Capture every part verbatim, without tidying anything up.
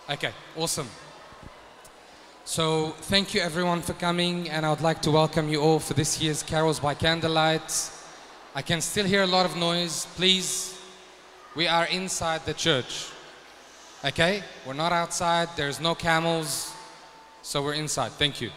Okay, awesome. So thank you everyone for coming, and I would like to welcome you all for this year's Carols by Candlelight. I can still hear a lot of noise. Please, we are inside the church. Okay? We're not outside. There's no camels. So we're inside. Thank you.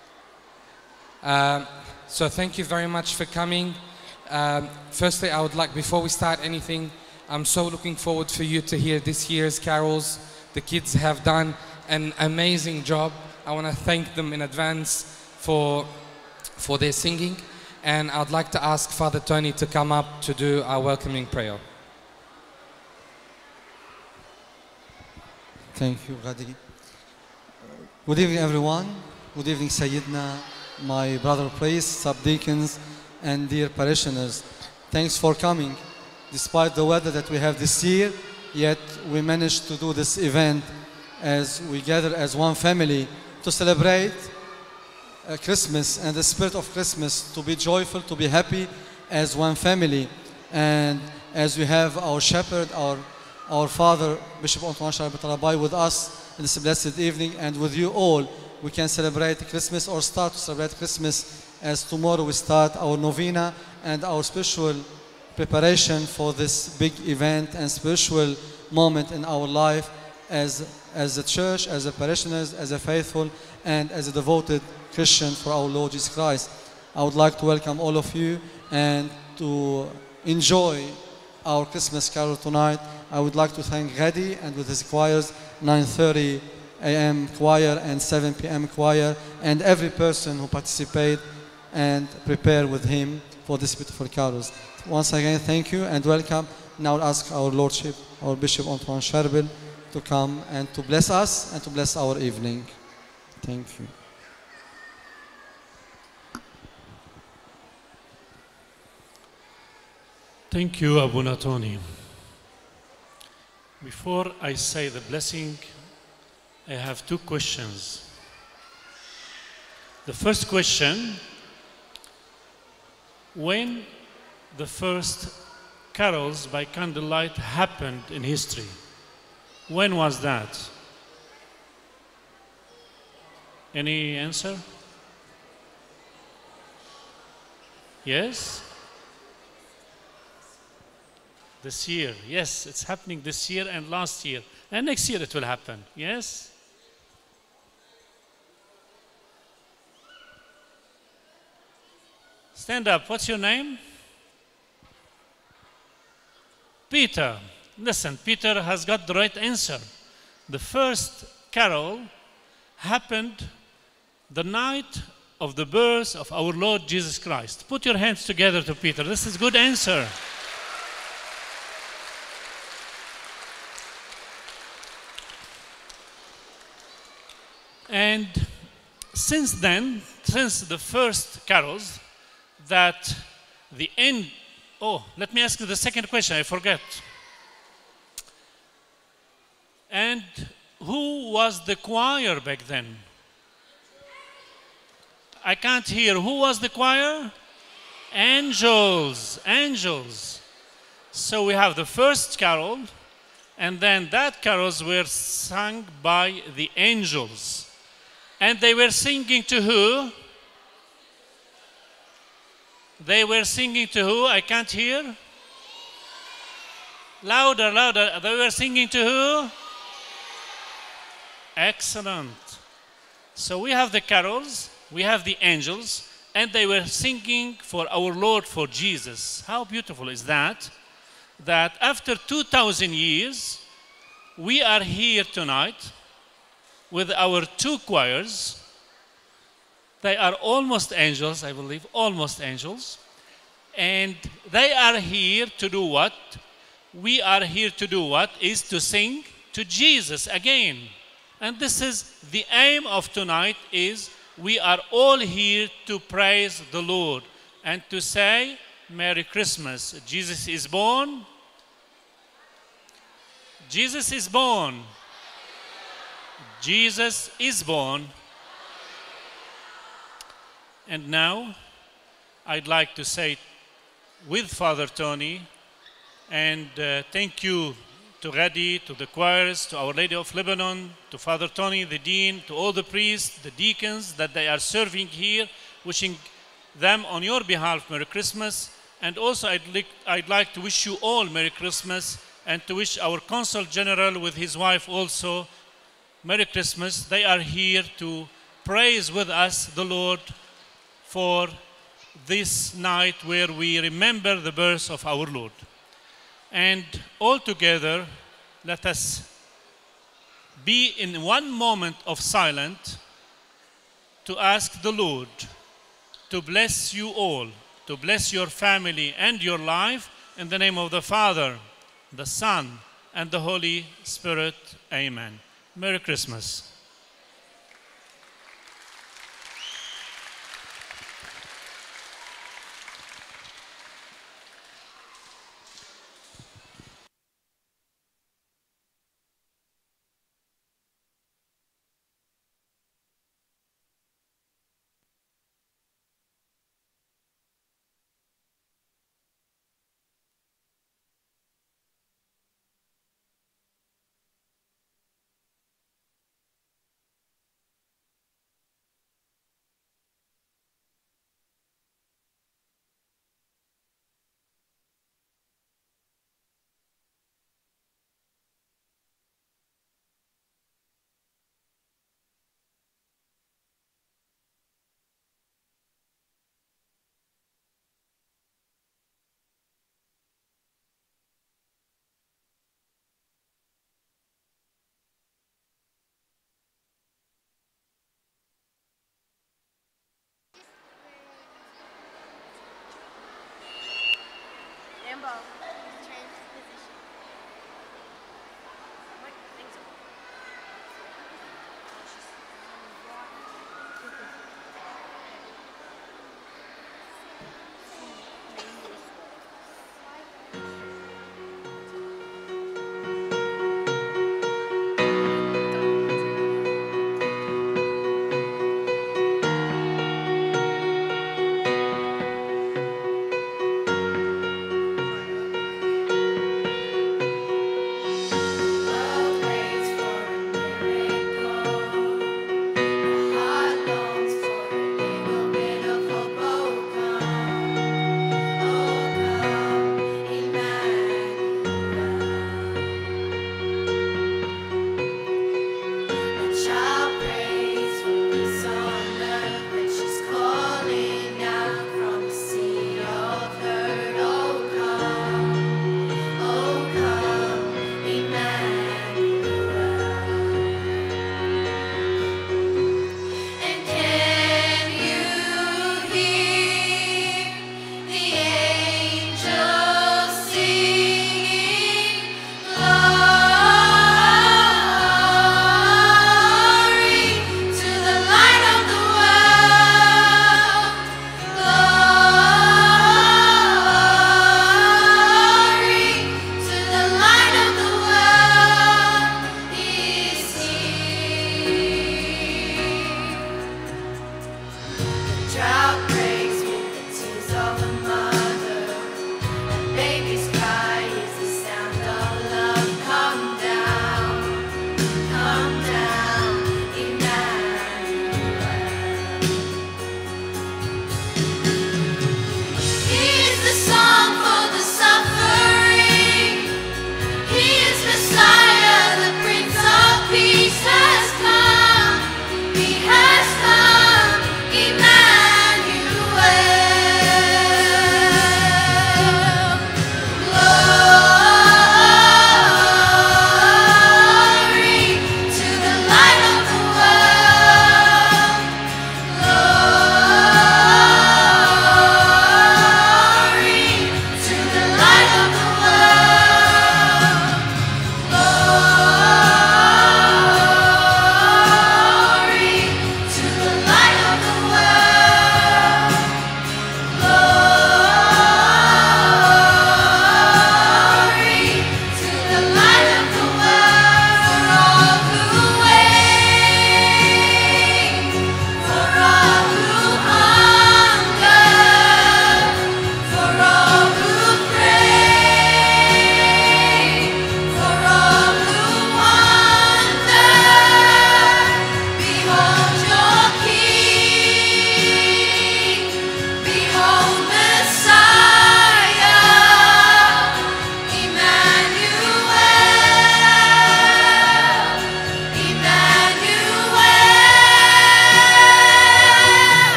Um, so thank you very much for coming. Um, firstly, I would like, before we start anything, I'm so looking forward for you to hear this year's carols. The kids have done an amazing job. I want to thank them in advance for, for their singing. And I'd like to ask Father Tony to come up to do our welcoming prayer. Thank you, Ghadi. Good evening, everyone. Good evening, Sayyidina, my brother priests, sub-deacons, and dear parishioners. Thanks for coming. Despite the weather that we have this year, yet we managed to do this event as we gather as one family to celebrate uh, Christmas and the spirit of Christmas, to be joyful, to be happy as one family. And as we have our shepherd, our, our father, Bishop Antoine Sharabat with us in this blessed evening, and with you all, we can celebrate Christmas or start to celebrate Christmas, as tomorrow we start our novena and our spiritual preparation for this big event and spiritual moment in our life as, as a church, as a parishioners, as a faithful, and as a devoted Christian for our Lord Jesus Christ. I would like to welcome all of you and to enjoy our Christmas carol tonight. I would like to thank Ghadi and with his choirs, nine thirty a m choir and seven p m choir, and every person who participate and prepare with him for this beautiful carols. Once again, thank you and welcome. Now I'll ask our Lordship, our Bishop Antoine Charbel, to come and to bless us and to bless our evening. Thank you. Thank you, Abuna Tony. Before I say the blessing, I have two questions. The first question, when the first carols by candlelight happened in history? When was that? Any answer? Yes? This year. Yes, it's happening this year and last year. And next year it will happen. Yes? Stand up. What's your name? Peter. Listen, Peter has got the right answer. The first carol happened the night of the birth of our Lord Jesus Christ. Put your hands together to Peter. This is a good answer. And since then, since the first carols, that the end, oh, let me ask you the second question, I forget. And who was the choir back then? I can't hear. Who was the choir? Angels, angels. So we have the first carol, and then that carols were sung by the angels. And they were singing to who? They were singing to who? I can't hear. Louder, louder. They were singing to who? Excellent. So we have the carols, we have the angels, and they were singing for our Lord, for Jesus. How beautiful is that? That after two thousand years, we are here tonight with our two choirs. They are almost angels, I believe, almost angels. And they are here to do what? We are here to do what? Is to sing to Jesus again. And this is the aim of tonight, is we are all here to praise the Lord and to say, Merry Christmas. Jesus is born. Jesus is born. Jesus is born. And now, I'd like to say with Father Tony, and uh, thank you to to Gadi, to the choirs, to Our Lady of Lebanon, to Father Tony, the dean, to all the priests, the deacons that they are serving here, wishing them on your behalf Merry Christmas. And also I'd like, I'd like to wish you all Merry Christmas, and to wish our Consul General with his wife also Merry Christmas. They are here to praise with us the Lord for this night where we remember the birth of our Lord. And all together, let us be in one moment of silence to ask the Lord to bless you all, to bless your family and your life, in the name of the Father, the Son, and the Holy Spirit. Amen. Merry Christmas.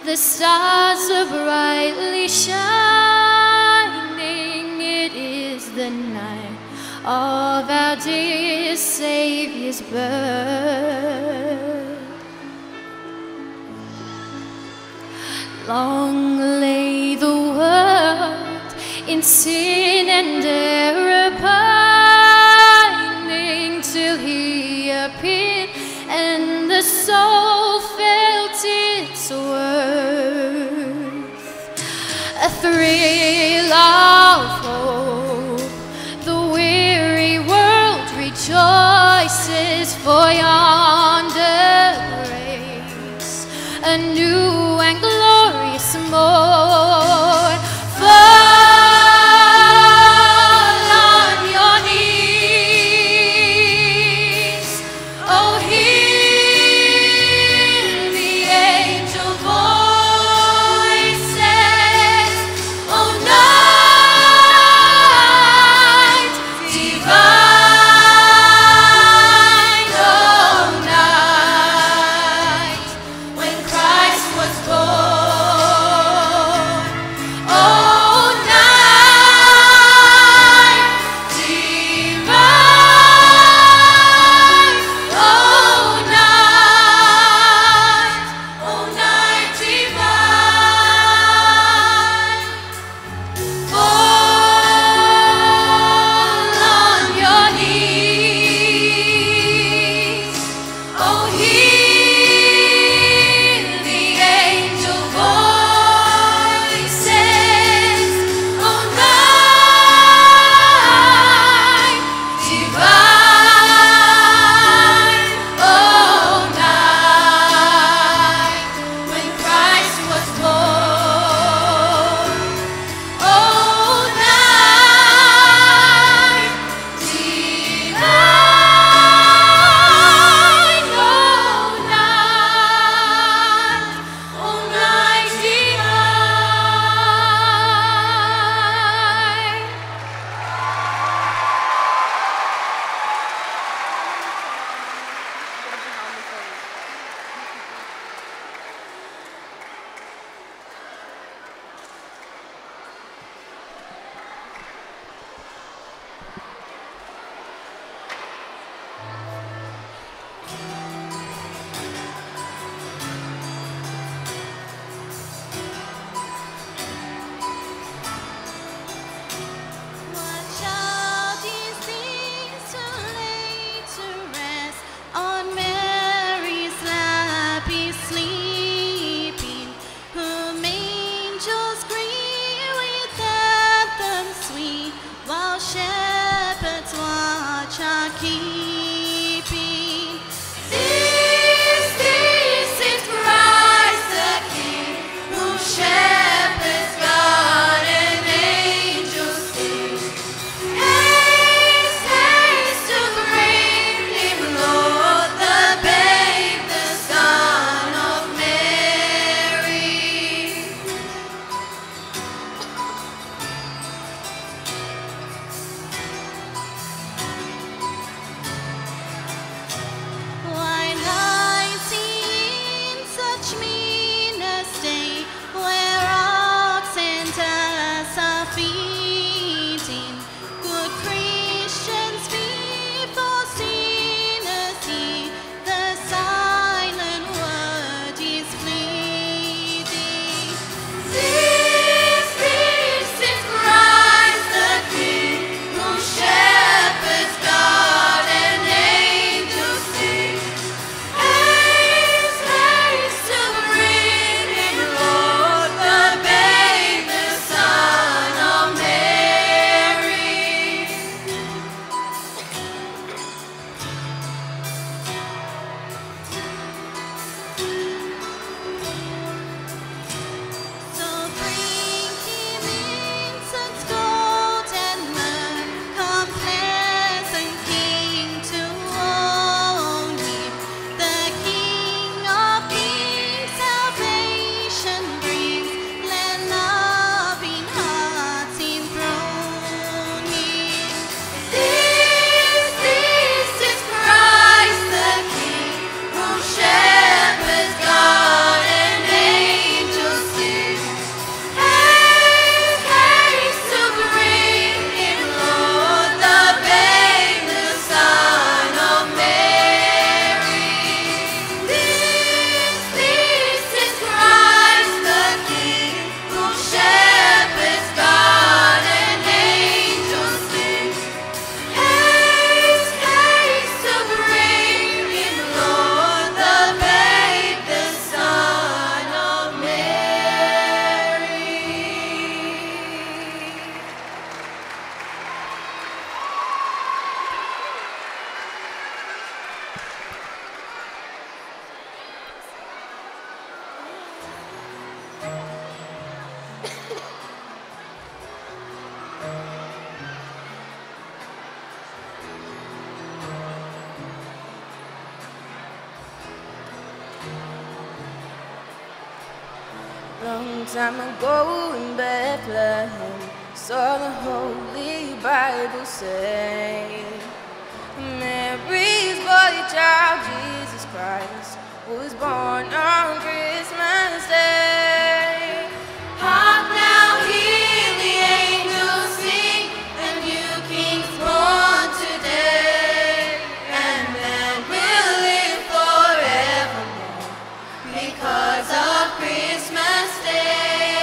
The stars are brightly shining. It is the night of our dear Savior's birth. Long lay the world in sin and error pining, till he appeared and the soul felt its worth. A thrill of hope, the weary world rejoices, for yonder breaks a new and glorious morn. Fall on your knees, oh hear the angel voices, oh night divine, oh night when Christ was born. Long time ago in Bethlehem, saw the Holy Bible say, Mary's boy child, Jesus Christ, was born on Christmas Day. Hark now, hear the angels sing, and you kings born today, and men will live forevermore because of Christmas Day.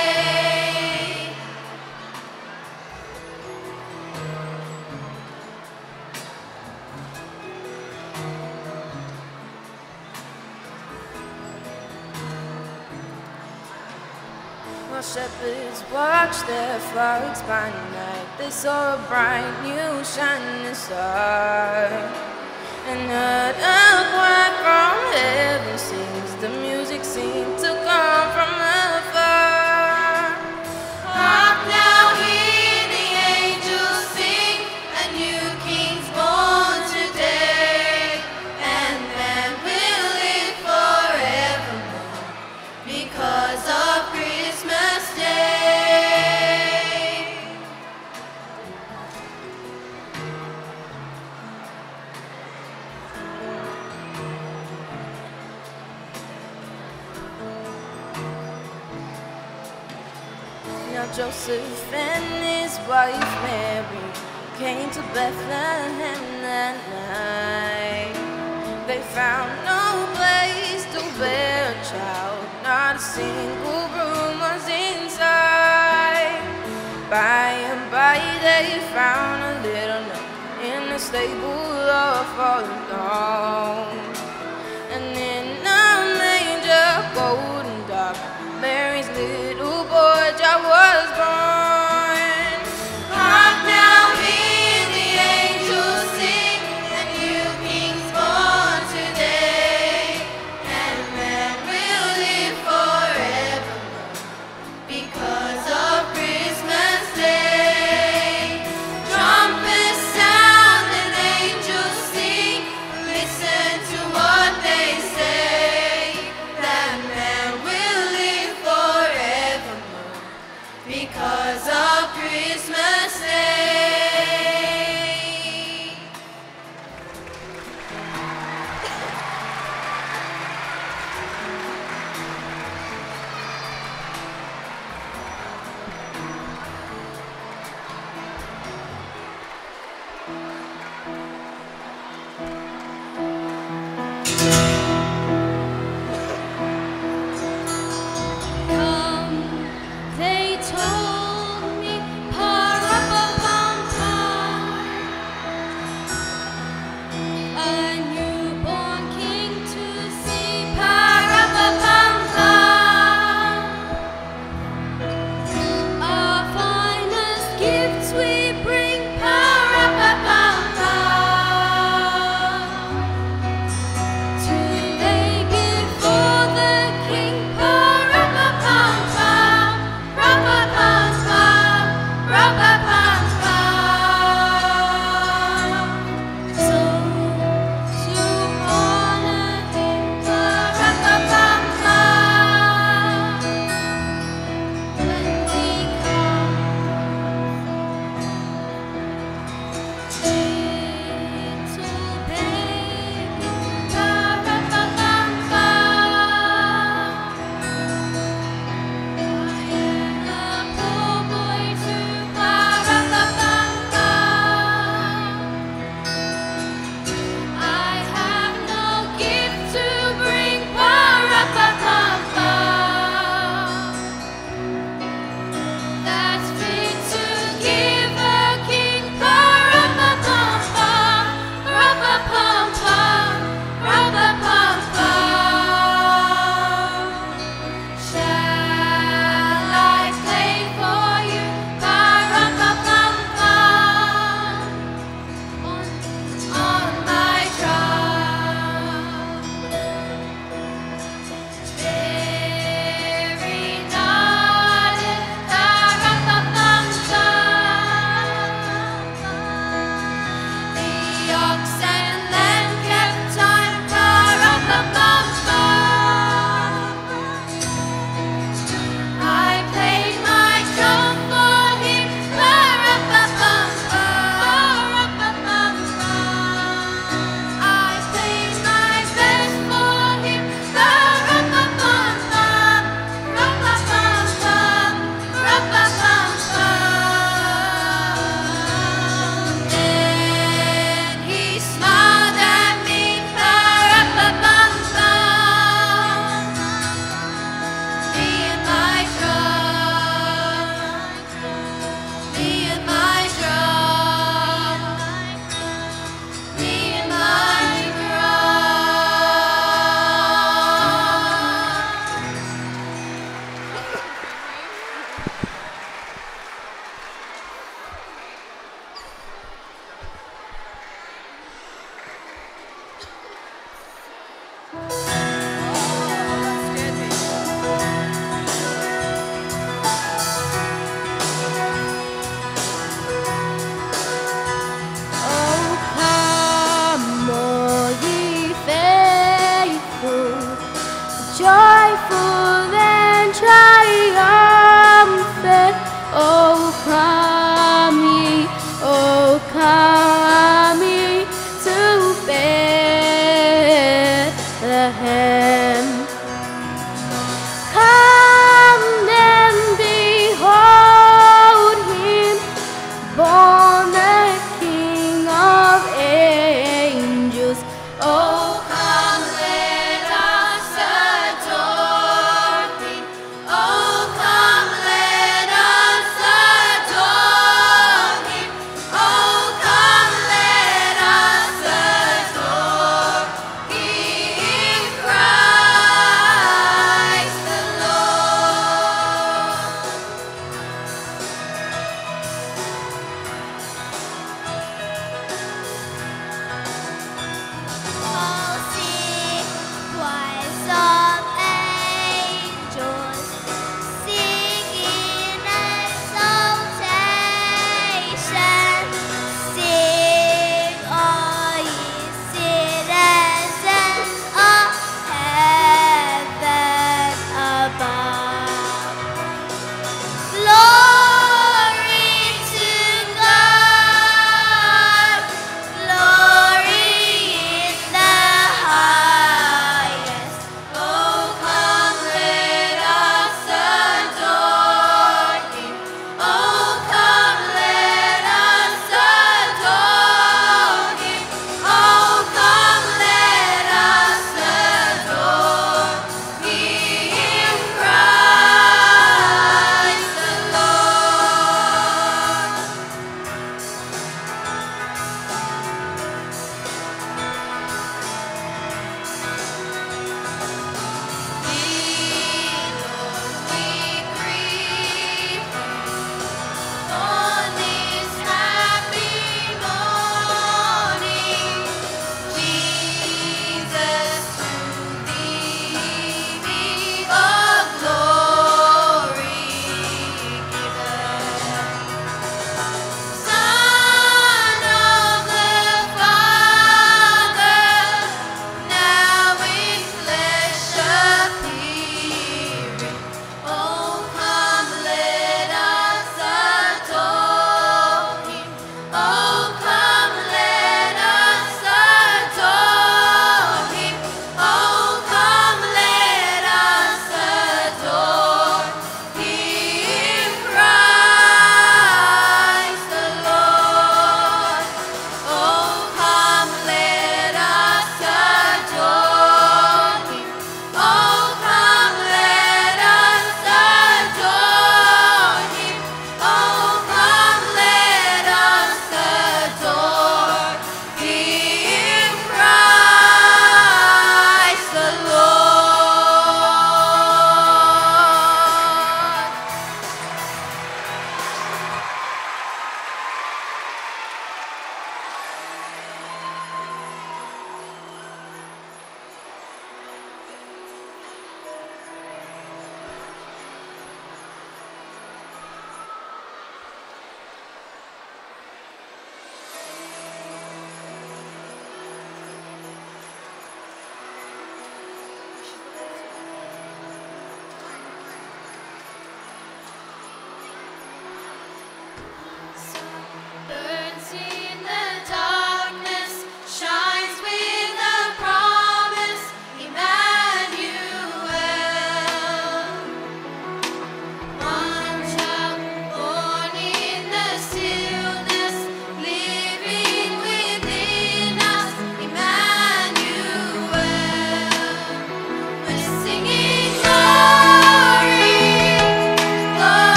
While shepherds watched their flocks by night, they saw a bright new shining star, and heard a choir from heaven sings. The music seemed to come from afar. Hark now, hear the angels sing, a new king's born today, and man will live forevermore because of Christmas Day. Now Joseph and his wife Mary came to Bethlehem that night. They found no place to bear a child, not a single room was inside. By and by they found a little nook in the stable of fallen dawn, and in a manger golden dark, Mary's little boy child was born. Hark now, hear the angels sing, a new king's born today, and man will live forevermore because of Christmas Day. Trumpets sound and angels sing, listen to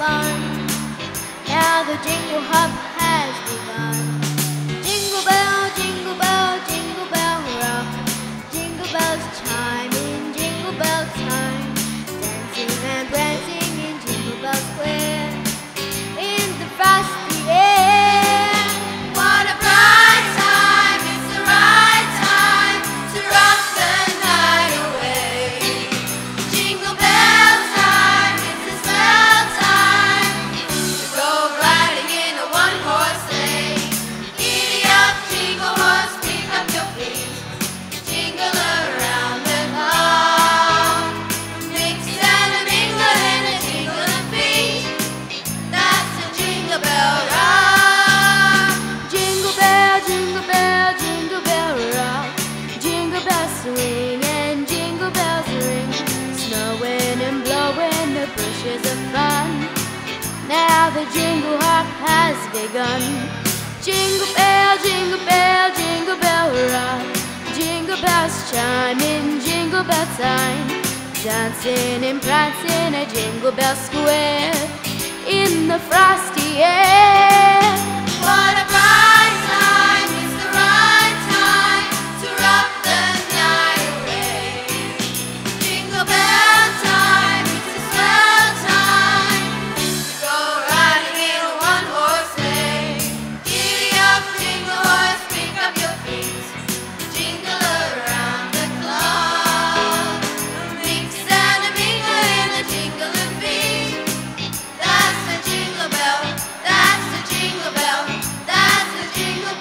fun. Now the jingle hop has begun. Jingle bell, jingle bell, jingle bell rock. Jingle bells chiming, jingle bell time. Dancing and prancing in Jingle Bell Square. In the frosty air. What a bright time, it's the right time to rock the night away. Jingle bell time, it's the swell time to go riding in a one-horse sleigh. Giddy up, jingle horse, pick up your feet. Jingle around the clock. Mix and a mingle and a jingle and beat. That's a jingle bell rock. Jingle bell, jingle bell, jingle bell rock. Jingle bells swing and jingle bells ring. Snowing and blowing, the bushes of fun. Now the jingle hop has begun. Jingle bell, jingle bell, jingle bell rock. Jingle bells chiming, jingle bell time. Dancing and prancing at Jingle Bell Square. In the frosty air. What a bright time, it's the right time to rock the night away. Jingle bell time, it's a swell time to go riding in a one-horse sleigh. Giddy up, jingle horse, pick up your feet. Jingle around the clock. Mix and a mingle in a jingle and beat. That's the jingle bell, that's the jingle bell, that's the jingle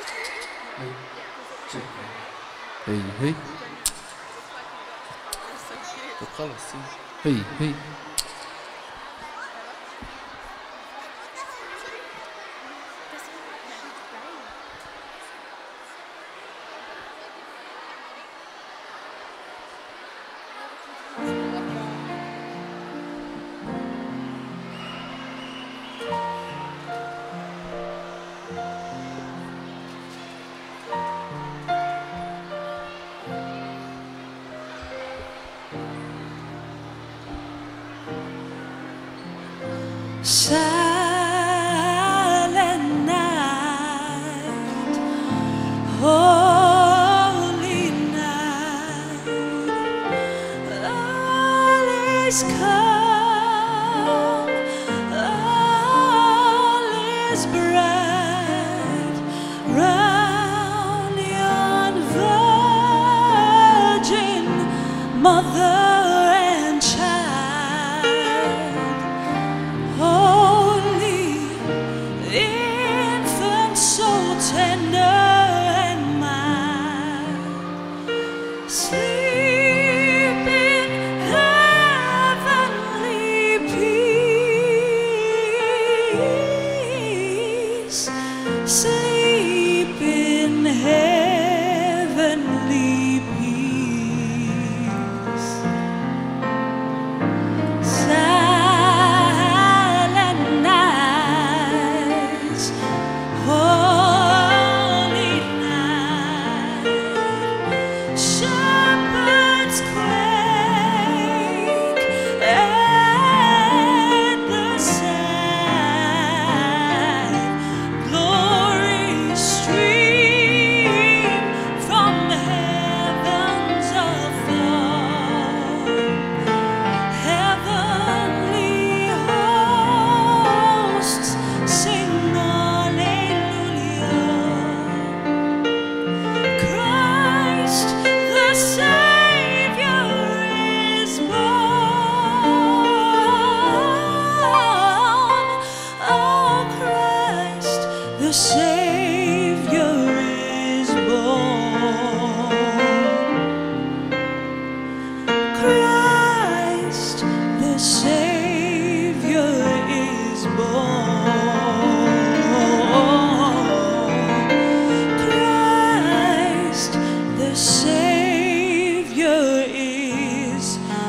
هي هي طب خلص هي هي Silent night, holy night, all is calm, all is bright, round yon virgin mother. Sleep in heavenly peace. Silent nights, holy night, shepherds quake at the sight. Glory stream from the heavens afar. Heavenly hosts sing hallelujah. Christ the Savior is born. Oh, Christ the Savior is born. Christ the Savior is born. Christ the Savior is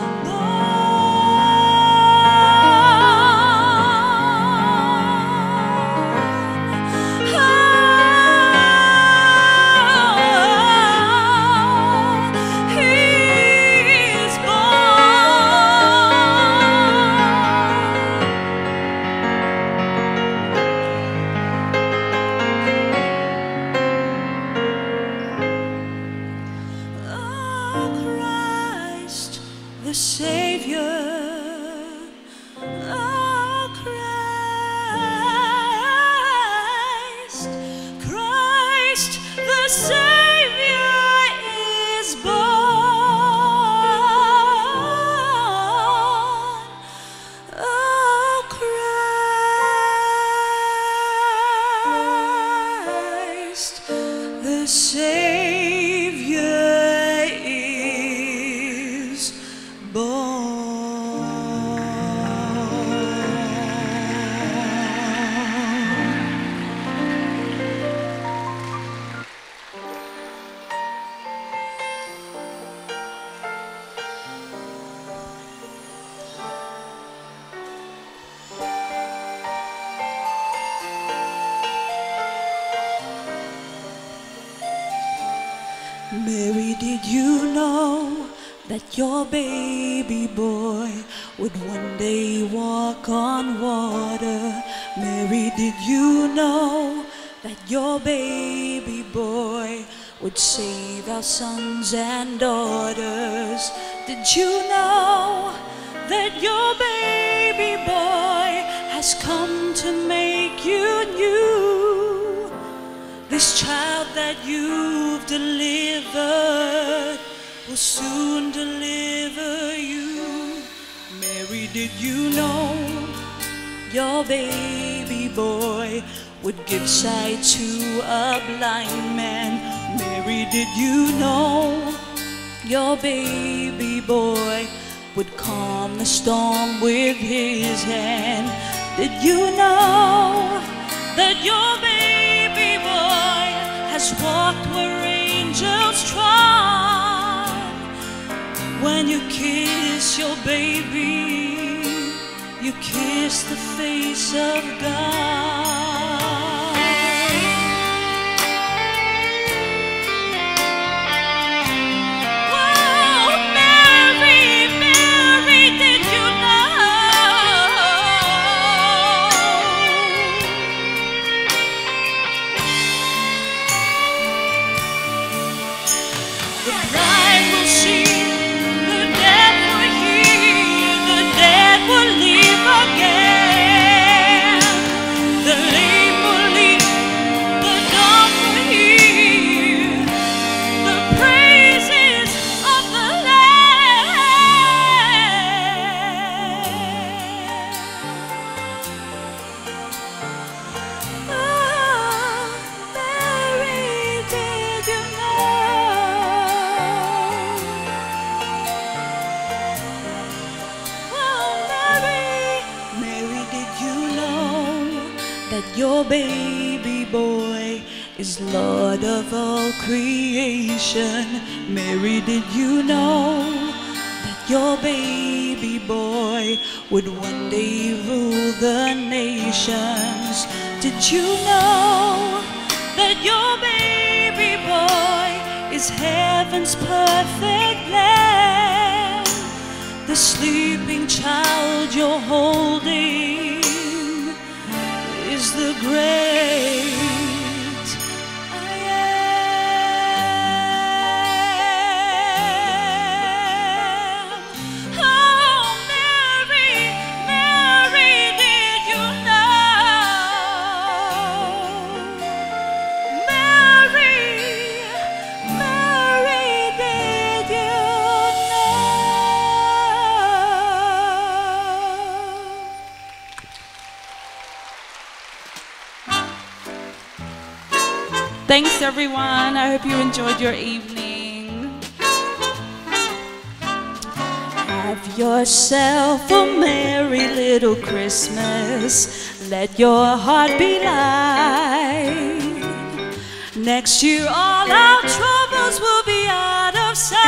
Christ the Savior. Oh, Christ, Christ the Savior is born. Oh, Christ the Savior is Mary, did you know that your baby boy would one day walk on water? Mary, did you know that your baby boy would save our sons and daughters? Did you know that your baby boy has come to make you new? This child that you've delivered will soon deliver you. Mary, did you know your baby boy would give sight to a blind man. Mary, did you know your baby boy would calm the storm with his hand? Did you know that your baby boy has walked where angels trod? When you kiss your baby, you kiss the face of God. Your baby boy is Lord of all creation. Mary, did you know that your baby boy would one day rule the nations? Did you know that your baby boy is heaven's perfect lamb? The sleeping child you're holding is the great I am. Oh, Mary, Mary, did you know? Mary, Mary, did you Thanks, everyone. I hope you enjoyed your evening. Have yourself a merry little Christmas. Let your heart be light. Next year, all our troubles will be out of sight.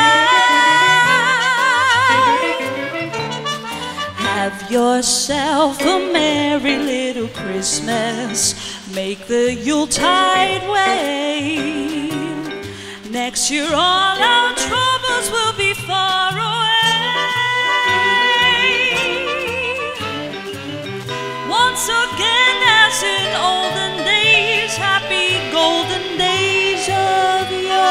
Have yourself a merry little Christmas. Make the Yuletide wave. Next year all our troubles will be far away. Once again, as in olden days, happy golden days of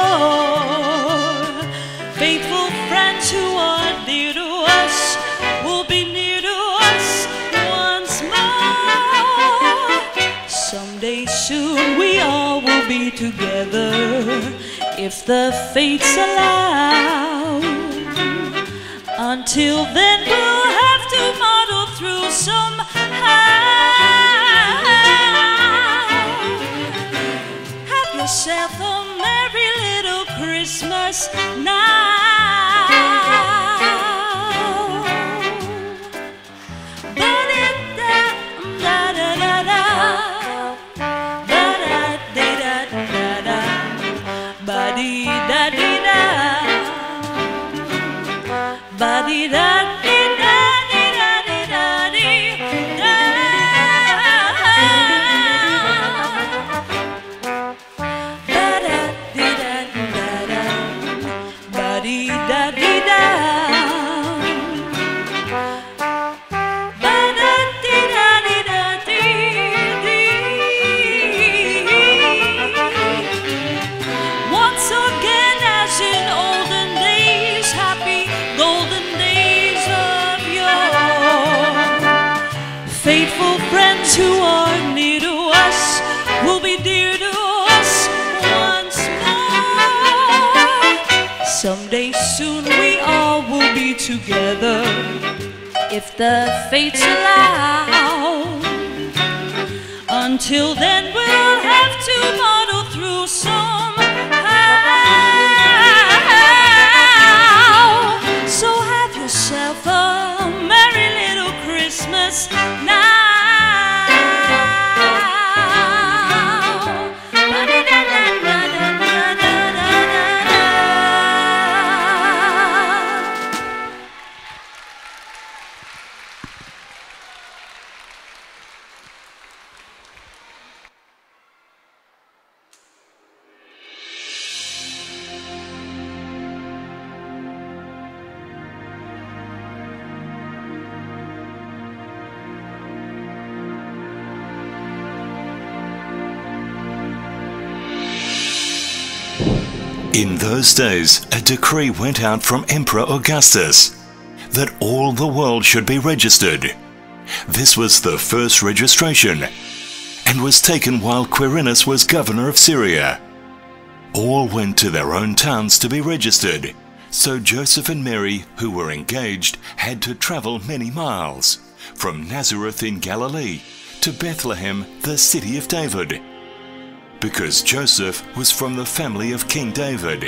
yore. Faithful friends who are dear to us will be near to us once more. Someday soon we all will be together, if the fates allow. Until then we'll have to muddle through somehow. Have yourself a merry little Christmas now. Faithful friends who are near to us will be dear to us once more. Someday soon we all will be together, if the fates allow. Until then we'll have to muddle through somehow. So have yourself a merry little Christmas now. In those days, a decree went out from Emperor Augustus that all the world should be registered. This was the first registration and was taken while Quirinius was governor of Syria. All went to their own towns to be registered, so Joseph and Mary, who were engaged, had to travel many miles, from Nazareth in Galilee to Bethlehem, the city of David, because Joseph was from the family of King David.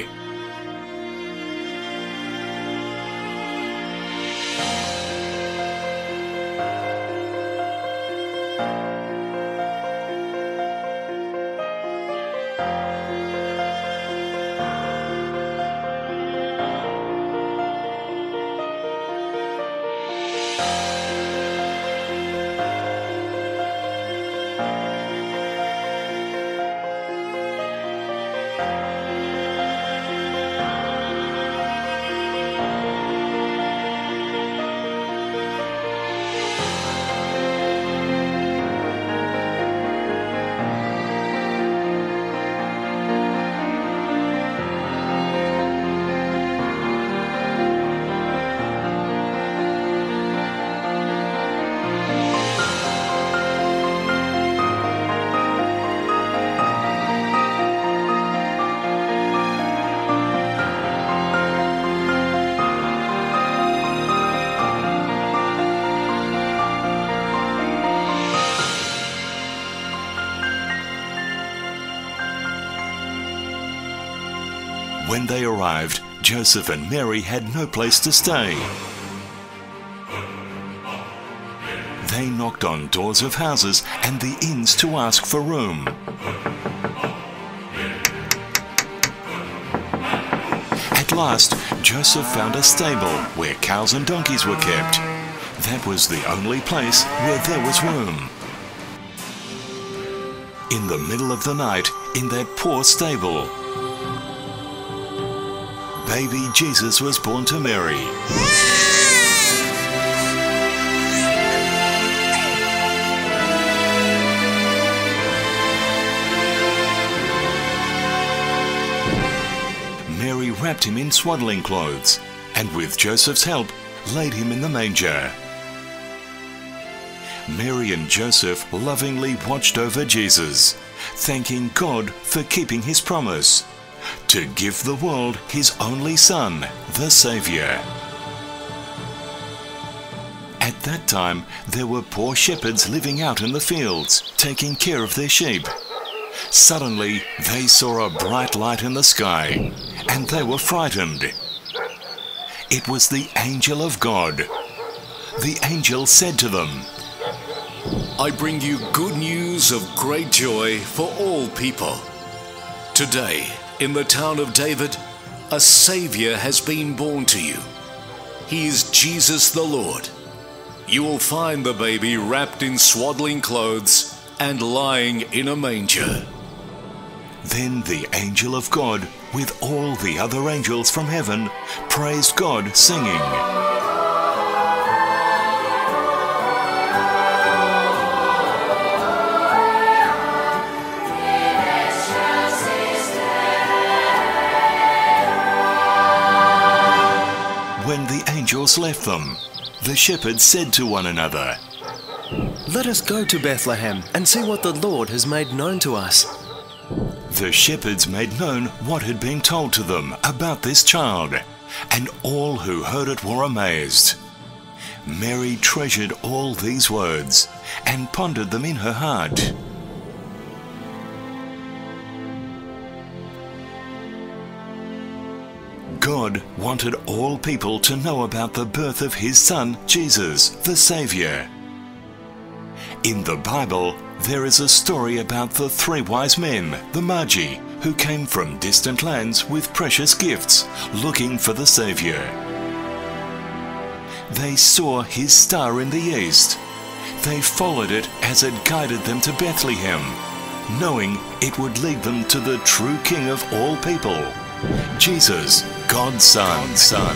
When they arrived, Joseph and Mary had no place to stay. They knocked on doors of houses and the inns to ask for room. At last, Joseph found a stable where cows and donkeys were kept. That was the only place where there was room. In the middle of the night, in that poor stable, baby Jesus was born to Mary. Mary wrapped him in swaddling clothes and with Joseph's help laid him in the manger. Mary and Joseph lovingly watched over Jesus, thanking God for keeping his promise to give the world his only Son, the Saviour. At that time, there were poor shepherds living out in the fields, taking care of their sheep. Suddenly, they saw a bright light in the sky, and they were frightened. It was the angel of God. The angel said to them, I bring you good news of great joy for all people. Today, in the town of David, a Saviour has been born to you. He is Jesus the Lord. You will find the baby wrapped in swaddling clothes and lying in a manger. Then the angel of God, with all the other angels from heaven, praised God, singing, When the angels left them, the shepherds said to one another, Let us go to Bethlehem and see what the Lord has made known to us. The shepherds made known what had been told to them about this child, and all who heard it were amazed. Mary treasured all these words and pondered them in her heart. God wanted all people to know about the birth of His Son, Jesus, the Savior. In the Bible, there is a story about the three wise men, the Magi, who came from distant lands with precious gifts, looking for the Savior. They saw His star in the east. They followed it as it guided them to Bethlehem, knowing it would lead them to the true King of all people, Jesus, God's Son. God's Son.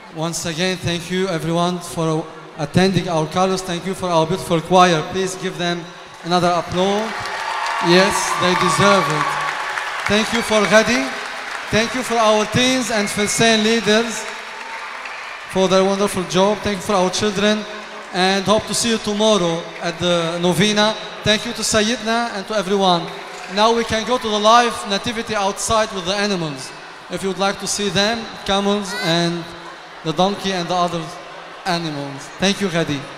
Once again, thank you everyone for attending our carols. Thank you for our beautiful choir. Please give them another applause. Yes, they deserve it. Thank you for Ghadi. Thank you for our teens and Filsain leaders for their wonderful job. Thank you for our children, and hope to see you tomorrow at the novena. Thank you to Sayyidina and to everyone. Now we can go to the live nativity outside with the animals. If you would like to see them, camels and the donkey and the other animals. Thank you, Ghadi.